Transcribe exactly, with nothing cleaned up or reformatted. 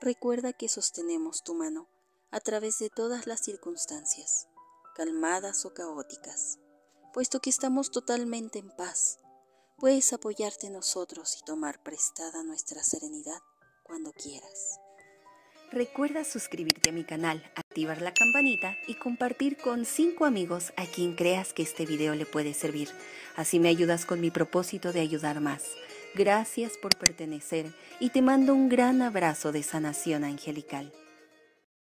recuerda que sostenemos tu mano a través de todas las circunstancias, calmadas o caóticas. Puesto que estamos totalmente en paz, puedes apoyarte en nosotros y tomar prestada nuestra serenidad cuando quieras. Recuerda suscribirte a mi canal, activar la campanita y compartir con cinco amigos a quien creas que este video le puede servir. Así me ayudas con mi propósito de ayudar más. Gracias por pertenecer y te mando un gran abrazo de sanación angelical.